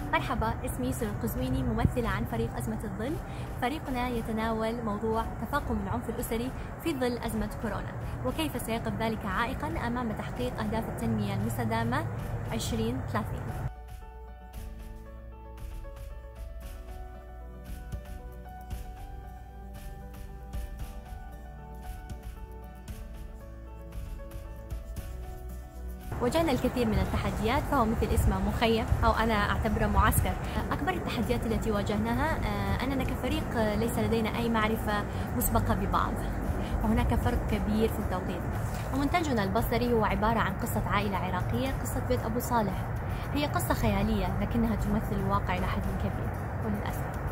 مرحبا، اسمي يسر القزويني، ممثلة عن فريق أزمة الظل. فريقنا يتناول موضوع تفاقم العنف الأسري في ظل أزمة كورونا، وكيف سيقف ذلك عائقا أمام تحقيق أهداف التنمية المستدامة 2030. واجهنا الكثير من التحديات، فهو مثل اسمه مخيم أو أنا أعتبره معسكر. أكبر التحديات التي واجهناها أننا كفريق ليس لدينا أي معرفة مسبقة ببعض، وهناك فرق كبير في التوقيت. ومنتجنا البصري هو عبارة عن قصة عائلة عراقية، قصة بيت أبو صالح. هي قصة خيالية لكنها تمثل الواقع إلى حد كبير وللأسف.